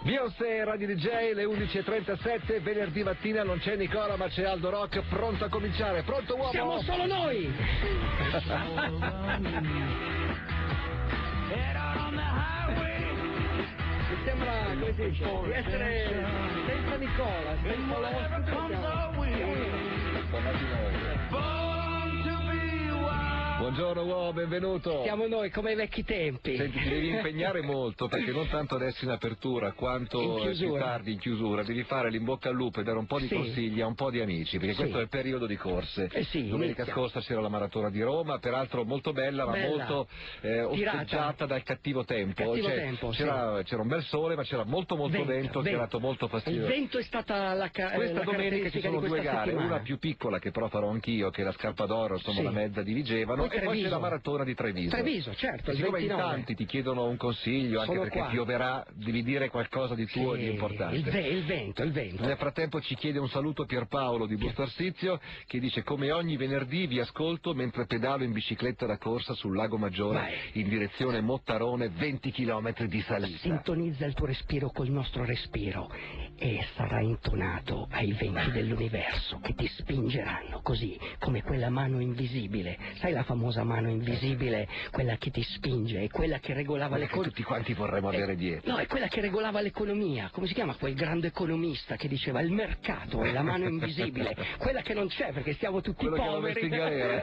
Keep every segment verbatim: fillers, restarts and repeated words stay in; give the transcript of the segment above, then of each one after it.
Beyoncé, Radio D J, le undici e trentasette, venerdì mattina non c'è Nicola ma c'è Aldo Rock, pronto a cominciare, pronto uomo? Siamo solo noi! Mi sembra, come si dice, di essere senza Nicola, senza l'ospite. Buongiorno uomo, benvenuto. Siamo noi come ai vecchi tempi. Senti, ti devi impegnare molto perché non tanto adesso in apertura quanto più tardi in chiusura devi fare l'in bocca al lupo e dare un po' di sì. consigli a un po' di amici perché sì. questo è il periodo di corse. Eh sì, Domenica inizia. scorsa c'era la maratona di Roma, peraltro molto bella, bella. ma molto eh, osteggiata dal cattivo tempo. Cattivo cioè, tempo c'era, sì. c'era un bel sole ma c'era molto molto vento, vento che ha dato molto fastidio. Il vento è stata la ca- Questa la domenica ci sono due gare, settimana. una più piccola che però farò anch'io, che è la Scarpa d'Oro, insomma sì. la mezza di Vigevano, poi e poi c'è la maratona di Treviso. Treviso, certo. E siccome in tanti ti chiedono un consiglio, anche Sono perché qua. pioverà, devi dire qualcosa di tuo sì, di importante. Il, ve- il vento, il vento. Nel frattempo ci chiede un saluto Pierpaolo di Busto Arsizio che dice: come ogni venerdì vi ascolto mentre pedalo in bicicletta da corsa sul Lago Maggiore Vai. in direzione Mottarone, venti chilometri di salita. Sintonizza il tuo respiro col nostro respiro e sarà intonato ai venti dell'universo che ti spingeranno così come quella mano invisibile. Sai la famosa mano invisibile, quella che ti spinge, è quella che regolava l'economia. Tutti quanti vorremmo è, avere dietro. No, è quella che regolava l'economia. Come si chiama quel grande economista che diceva il mercato è la mano invisibile, quella che non c'è perché siamo tutti quello poveri. Che in galera.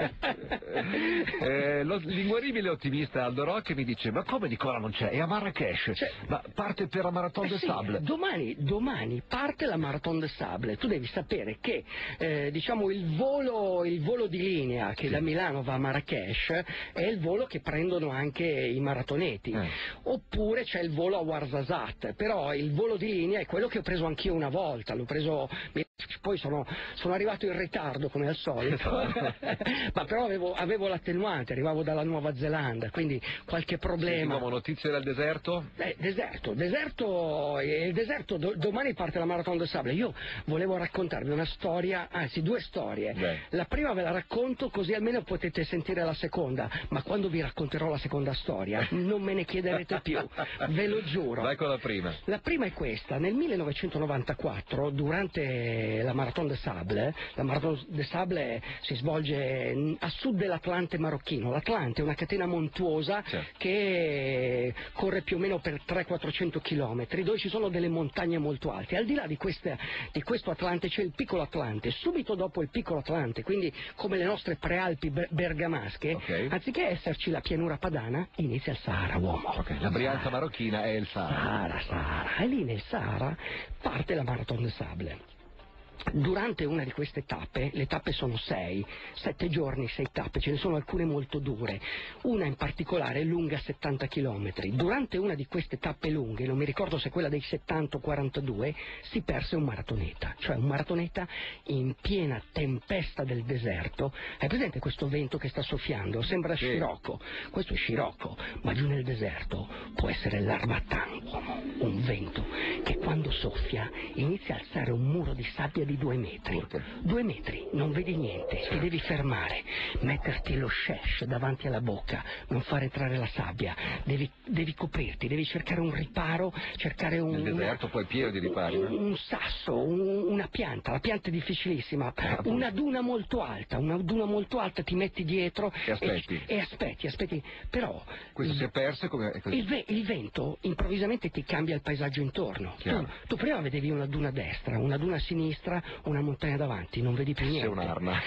eh, lo, l'inguaribile ottimista Aldo Rock mi dice: ma come Nicola non c'è? È a Marrakesh. Cioè, ma parte per la Marathon eh des sì, Sables. Domani, domani parte la Marathon des Sables. Tu devi sapere che eh, diciamo il volo, il volo di linea che sì. da Milano va a Marrakesh è il volo che prendono anche i maratoneti, eh. oppure c'è il volo a Ouarzazate, però il volo di linea è quello che ho preso anch'io una volta, l'ho preso, poi sono, sono arrivato in ritardo come al solito, ma però avevo, avevo l'attenuante, arrivavo dalla Nuova Zelanda, quindi qualche problema. Senti, notizie dal deserto? Eh, deserto, deserto, il deserto, do, domani parte la Marathon des Sables. Io volevo raccontarvi una storia, anzi due storie. Beh. La prima ve la racconto così almeno potete sentire la seconda, ma quando vi racconterò la seconda storia non me ne chiederete più, ve lo giuro. Vai con la prima. La prima è questa: nel millenovecentonovantaquattro, durante la Marathon des Sables, la Marathon des Sables si svolge a sud dell'Atlante marocchino. L'Atlante è una catena montuosa certo. che corre più o meno per trecento quattrocento chilometri, dove ci sono delle montagne molto alte. Al di là di, questa, di questo Atlante c'è il piccolo Atlante, subito dopo il piccolo Atlante, quindi come le nostre prealpi bergamasche, okay. anziché esserci la pianura padana, inizia il Sahara, uomo. Okay. La Brianza marocchina è il Sahara. Sahara, Sahara. E lì nel Sahara parte la Marathon des Sables. Durante una di queste tappe, le tappe sono sei, sette giorni, sei tappe, ce ne sono alcune molto dure, una in particolare è lunga settanta chilometri. Durante una di queste tappe lunghe, non mi ricordo se quella dei settanta o quarantadue, si perse un maratoneta, cioè un maratoneta in piena tempesta del deserto. Hai presente questo vento che sta soffiando? Sembra sì. scirocco, questo è scirocco, ma giù nel deserto può essere l'Armatan, un vento che quando soffia inizia a alzare un muro di sabbia di due metri, due metri, non vedi niente, ti devi fermare, metterti lo shesh davanti alla bocca, non far entrare la sabbia, devi, devi coprirti, devi cercare un riparo, cercare un... Nel deserto una, poi è pieno di ripari. Un, un sasso, un, una pianta, la pianta è difficilissima, una duna molto alta, una duna molto alta ti metti dietro e aspetti, e, e aspetti, aspetti, però... Questo il, si è perso come... il, ve, il vento improvvisamente ti cambia il paesaggio intorno. Tu, tu prima vedevi una duna a destra, una duna a sinistra, una montagna davanti, non vedi più niente. C'è un'arma.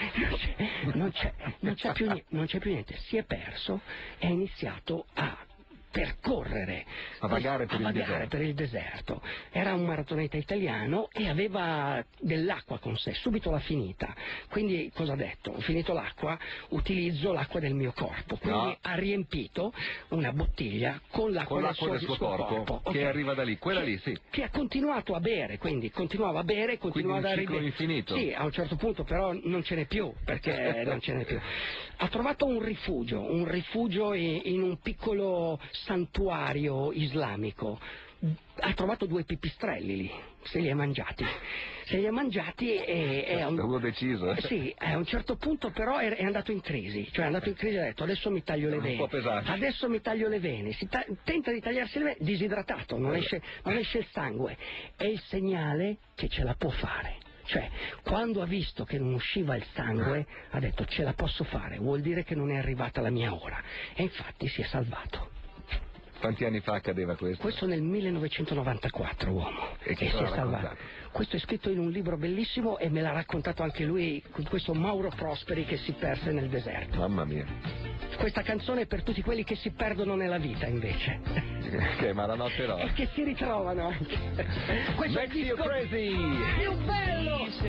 Non c'è, non c'è più niente, non c'è più niente. Si è perso e ha iniziato a percorrere, a vagare, per, a il vagare per il deserto. Era un maratoneta italiano e aveva dell'acqua con sé, subito l'ha finita. Quindi cosa ha detto? Ho finito l'acqua, utilizzo l'acqua del mio corpo. Quindi no. ha riempito una bottiglia con l'acqua, con l'acqua del, del suo, suo corpo, corpo. Che okay. arriva da lì, quella che, lì, sì. Che ha continuato a bere, quindi continuava a bere, continuava quindi un a ciclo infinito. Sì, a un certo punto però non ce n'è più, perché non ce n'è più. Ha trovato un rifugio, un rifugio in, in un piccolo santuario islamico. ha trovato due pipistrelli lì, se li ha mangiati. Se li ha mangiati e, e a un, avevo deciso. sì, a un certo punto però è, è andato in crisi, cioè è andato in crisi e ha detto adesso mi taglio le Un vene. po' pesante. Adesso mi taglio le vene, si ta- tenta di tagliarsi le vene, disidratato, non esce, non esce il sangue. È il segnale che ce la può fare. Cioè, quando ha visto che non usciva il sangue, ha detto ce la posso fare, vuol dire che non è arrivata la mia ora. E infatti si è salvato. Quanti anni fa accadeva questo? Questo nel millenovecentonovantaquattro, uomo. E chi e te si l'ha è salvato. raccontato? Questo è scritto in un libro bellissimo e me l'ha raccontato anche lui, questo Mauro Prosperi che si perse nel deserto. Mamma mia. Questa canzone è per tutti quelli che si perdono nella vita, invece. Che Malanotte no. E che si ritrovano anche. Questo è il Makes you disco crazy! più bello